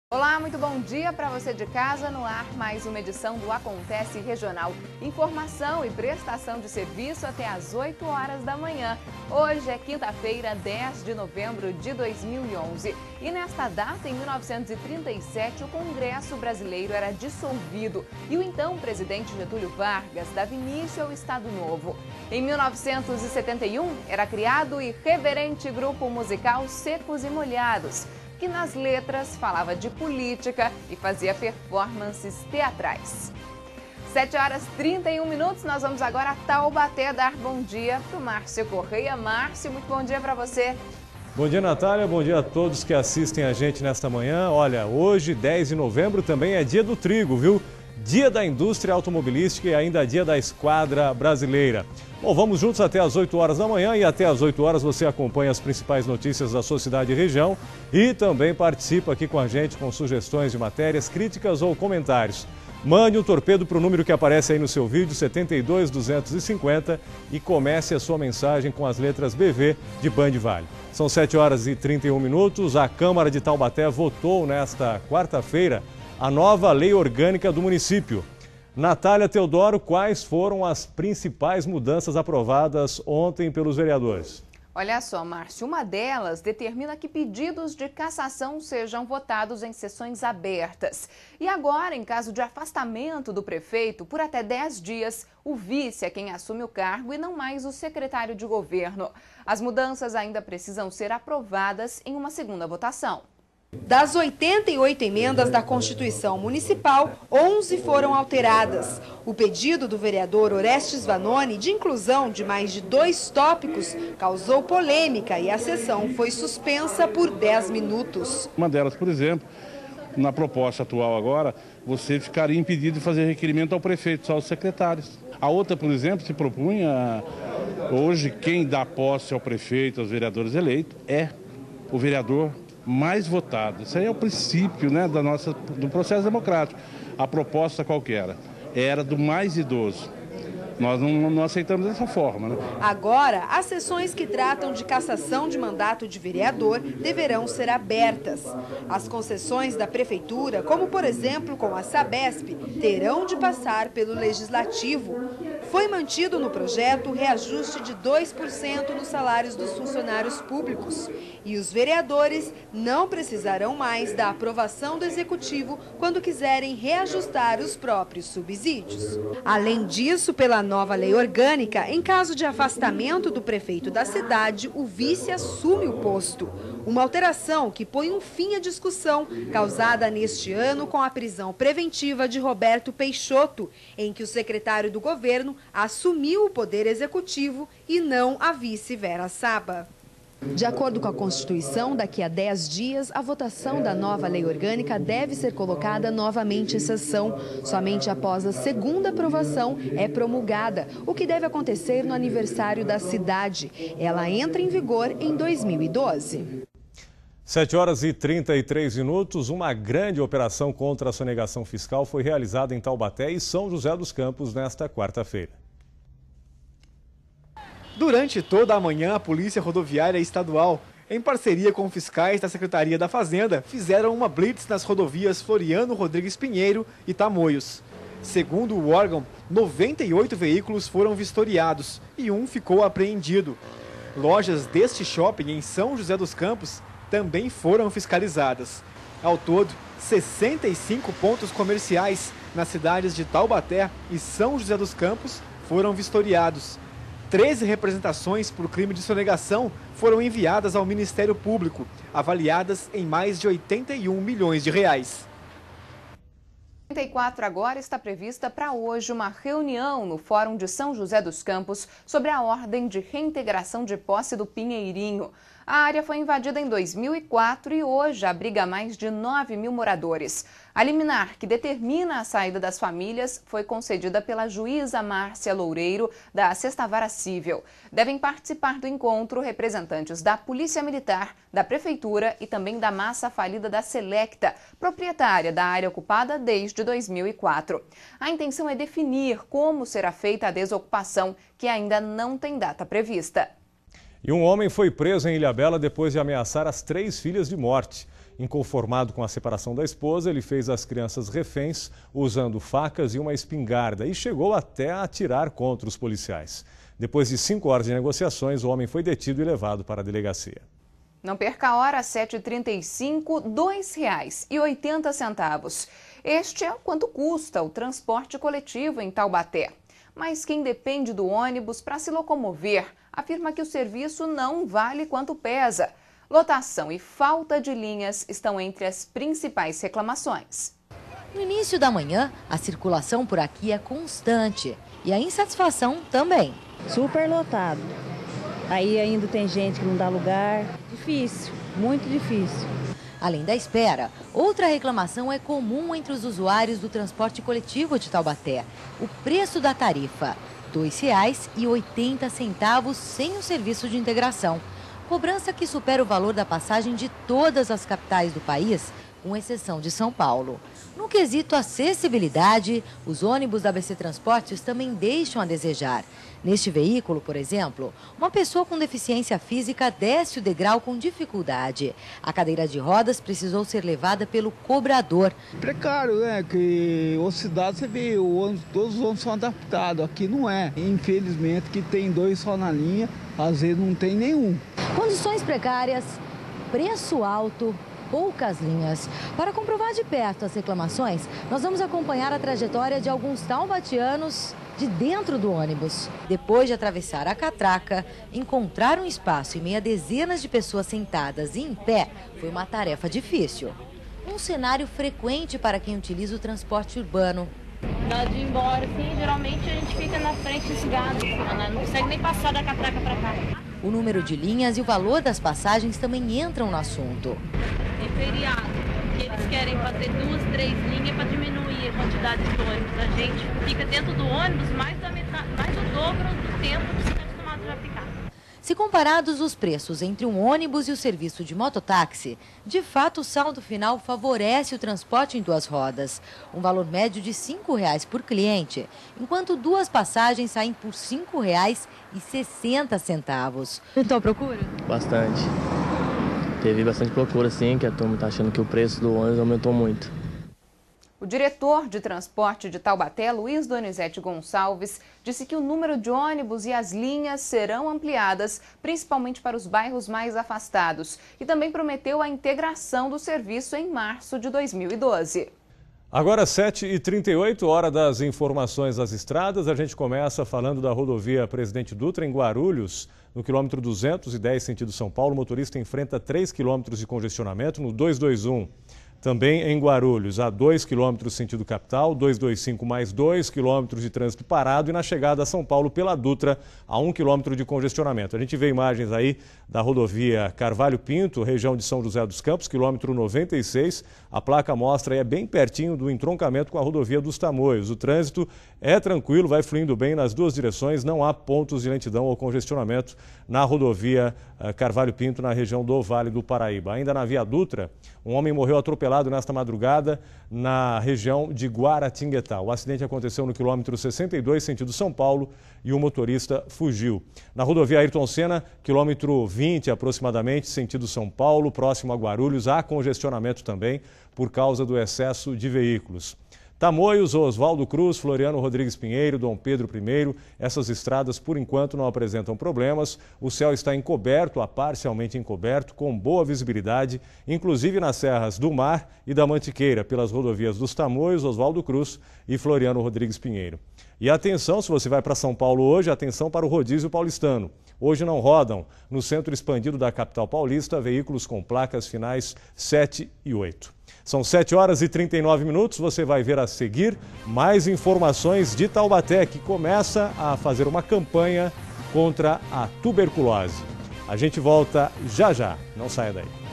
Olá, muito bom dia para você de casa. No ar, mais uma edição do Acontece Regional. Informação e prestação de serviço até às 8 horas da manhã. Hoje é quinta-feira, 10 de novembro de 2011. E nesta data, em 1937, o Congresso Brasileiro era dissolvido e o então presidente Getúlio Vargas dava início ao Estado Novo. Em 1971, era criado o irreverente grupo musical Secos e Molhados, que nas letras falava de política e fazia performances teatrais. 7 horas e 31 minutos, nós vamos agora a Taubaté dar bom dia para o Márcio Correia. Márcio, muito bom dia para você. Bom dia, Natália, bom dia a todos que assistem a gente nesta manhã. Olha, hoje, 10 de novembro, também é dia do trigo, viu? Dia da indústria automobilística e ainda dia da esquadra brasileira. Bom, vamos juntos até às 8 horas da manhã e até às 8 horas você acompanha as principais notícias da sua cidade e região e também participa aqui com a gente com sugestões de matérias, críticas ou comentários. Mande um torpedo para o número que aparece aí no seu vídeo, 72250, e comece a sua mensagem com as letras BV de Band Vale. São 7 horas e 31 minutos, a Câmara de Taubaté votou nesta quarta-feira a nova lei orgânica do município. Natália Teodoro, quais foram as principais mudanças aprovadas ontem pelos vereadores? Olha só, Márcio, uma delas determina que pedidos de cassação sejam votados em sessões abertas. E agora, em caso de afastamento do prefeito por até 10 dias, o vice é quem assume o cargo e não mais o secretário de governo. As mudanças ainda precisam ser aprovadas em uma segunda votação. Das 88 emendas da Constituição Municipal, 11 foram alteradas. O pedido do vereador Orestes Vanoni de inclusão de mais de 2 tópicos causou polêmica e a sessão foi suspensa por 10 minutos. Uma delas, por exemplo, na proposta atual agora, você ficaria impedido de fazer requerimento ao prefeito, só aos secretários. A outra, por exemplo, se propunha, hoje quem dá posse ao prefeito, aos vereadores eleitos, é o vereador mais votado. Isso aí é o princípio, né, do processo democrático. A proposta qualquer era do mais idoso. Nós não aceitamos dessa forma, né? Agora, as sessões que tratam de cassação de mandato de vereador deverão ser abertas. As concessões da prefeitura, como por exemplo com a Sabesp, terão de passar pelo Legislativo. Foi mantido no projeto o reajuste de 2% nos salários dos funcionários públicos. E os vereadores não precisarão mais da aprovação do Executivo quando quiserem reajustar os próprios subsídios. Além disso, pela nova lei orgânica, em caso de afastamento do prefeito da cidade, o vice assume o posto. Uma alteração que põe um fim à discussão causada neste ano com a prisão preventiva de Roberto Peixoto, em que o secretário do governo assumiu o poder executivo e não a vice Vera Saba. De acordo com a Constituição, daqui a 10 dias, a votação da nova lei orgânica deve ser colocada novamente em sessão. Somente após a segunda aprovação é promulgada, o que deve acontecer no aniversário da cidade. Ela entra em vigor em 2012. 7 horas e 33 minutos, uma grande operação contra a sonegação fiscal foi realizada em Taubaté e São José dos Campos nesta quarta-feira. Durante toda a manhã, a Polícia Rodoviária Estadual, em parceria com fiscais da Secretaria da Fazenda, fizeram uma blitz nas rodovias Floriano Rodrigues Pinheiro e Tamoios. Segundo o órgão, 98 veículos foram vistoriados e um ficou apreendido. Lojas deste shopping em São José dos Campos também foram fiscalizadas. Ao todo, 65 pontos comerciais nas cidades de Taubaté e São José dos Campos foram vistoriados. 13 representações por crime de sonegação foram enviadas ao Ministério Público, avaliadas em mais de 81 milhões de reais. 34 agora está prevista para hoje uma reunião no Fórum de São José dos Campos sobre a ordem de reintegração de posse do Pinheirinho. A área foi invadida em 2004 e hoje abriga mais de 9 mil moradores. A liminar que determina a saída das famílias foi concedida pela juíza Márcia Loureiro, da 6ª Vara Civil. Devem participar do encontro representantes da Polícia Militar, da Prefeitura e também da massa falida da Selecta, proprietária da área ocupada desde 2004. A intenção é definir como será feita a desocupação, que ainda não tem data prevista. E um homem foi preso em Ilhabela depois de ameaçar as 3 filhas de morte. Inconformado com a separação da esposa, ele fez as crianças reféns usando facas e uma espingarda e chegou até a atirar contra os policiais. Depois de 5 horas de negociações, o homem foi detido e levado para a delegacia. Não perca a hora, 7h35, R$ 2,80. Este é quanto custa o transporte coletivo em Taubaté. Mas quem depende do ônibus para se locomover afirma que o serviço não vale quanto pesa. Lotação e falta de linhas estão entre as principais reclamações. No início da manhã, a circulação por aqui é constante e a insatisfação também. Super lotado. Aí ainda tem gente que não dá lugar. Difícil, muito difícil. Além da espera, outra reclamação é comum entre os usuários do transporte coletivo de Taubaté: o preço da tarifa, R$ 2,80 sem o serviço de integração. Cobrança que supera o valor da passagem de todas as capitais do país, com exceção de São Paulo. No quesito acessibilidade, os ônibus da ABC Transportes também deixam a desejar. Neste veículo, por exemplo, uma pessoa com deficiência física desce o degrau com dificuldade. A cadeira de rodas precisou ser levada pelo cobrador. Precário, né? Que outra cidade você vê, todos os ônibus são adaptados. Aqui não é. Infelizmente, que tem 2 só na linha, às vezes não tem nenhum. Condições precárias, preço alto, poucas linhas. Para comprovar de perto as reclamações, nós vamos acompanhar a trajetória de alguns taubatianos de dentro do ônibus. Depois de atravessar a catraca, encontrar um espaço e meia dezenas de pessoas sentadas e em pé foi uma tarefa difícil. Um cenário frequente para quem utiliza o transporte urbano. Na hora de ir embora, assim, geralmente a gente fica na frente esgado, não consegue nem passar da catraca para cá. O número de linhas e o valor das passagens também entram no assunto. Tem feriado, que eles querem fazer 2, 3 linhas para diminuir a quantidade de ônibus. A gente fica dentro do ônibus mais do dobro do tempo que está acostumado a ficar. Se comparados os preços entre um ônibus e o serviço de mototáxi, de fato o saldo final favorece o transporte em 2 rodas. Um valor médio de R$ 5,00 por cliente, enquanto 2 passagens saem por R$ 5,60. Então procura? Bastante. Teve bastante procura, sim, que a turma está achando que o preço do ônibus aumentou muito. O diretor de transporte de Taubaté, Luiz Donizete Gonçalves, disse que o número de ônibus e as linhas serão ampliadas, principalmente para os bairros mais afastados, e também prometeu a integração do serviço em março de 2012. Agora 7h38, hora das informações das estradas. A gente começa falando da rodovia Presidente Dutra, em Guarulhos. No quilômetro 210, sentido São Paulo, o motorista enfrenta 3 quilômetros de congestionamento no 221. Também em Guarulhos, a 2 quilômetros sentido capital, 225 mais 2 quilômetros de trânsito parado, e na chegada a São Paulo pela Dutra, a 1 quilômetro de congestionamento. A gente vê imagens aí da rodovia Carvalho Pinto, região de São José dos Campos, quilômetro 96. A placa mostra, é bem pertinho do entroncamento com a rodovia dos Tamoios. O trânsito é tranquilo, vai fluindo bem nas 2 direções, não há pontos de lentidão ou congestionamento na rodovia Carvalho Pinto, na região do Vale do Paraíba. Ainda na Via Dutra, um homem morreu atropelado nesta madrugada na região de Guaratinguetá. O acidente aconteceu no quilômetro 62, sentido São Paulo, e o motorista fugiu. Na rodovia Ayrton Senna, quilômetro 20 aproximadamente, sentido São Paulo, próximo a Guarulhos, há congestionamento também por causa do excesso de veículos. Tamoios, Oswaldo Cruz, Floriano Rodrigues Pinheiro, Dom Pedro I, essas estradas por enquanto não apresentam problemas. O céu está encoberto, parcialmente encoberto, com boa visibilidade, inclusive nas serras do Mar e da Mantiqueira, pelas rodovias dos Tamoios, Oswaldo Cruz e Floriano Rodrigues Pinheiro. E atenção, se você vai para São Paulo hoje, atenção para o rodízio paulistano. Hoje não rodam no centro expandido da capital paulista veículos com placas finais 7 e 8. São 7h39, você vai ver a seguir mais informações de Taubaté, que começa a fazer uma campanha contra a tuberculose. A gente volta já já, não saia daí.